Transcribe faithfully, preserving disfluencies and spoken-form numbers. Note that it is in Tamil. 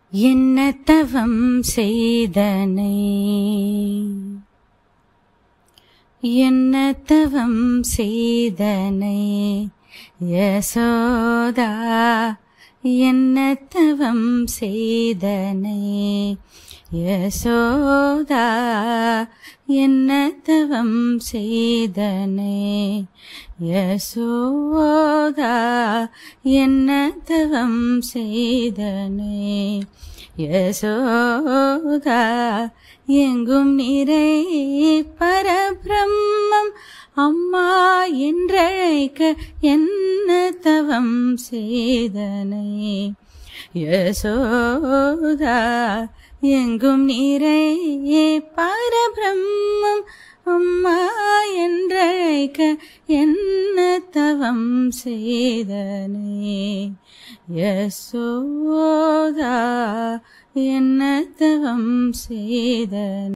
என்ன தவம் செய்தனை என்ன தவம் செய்தனை யசோதா என்ன தவம் செய்தனை யசோதா என்ன தவம் செய்தனை யசோதா என்ன தவம் செய்தனை யசோதா எங்கும் நிறை பரபிரம்மம் அம்மா என்றழைக்க என்ன தவம் செய்தனை யசோதா எங்கும் நிறை பரபிரம்மம் அம்மா என்றழைக்க என்ன தவம் செய்தனை யசோதா என்ன தவம் செய்தனை.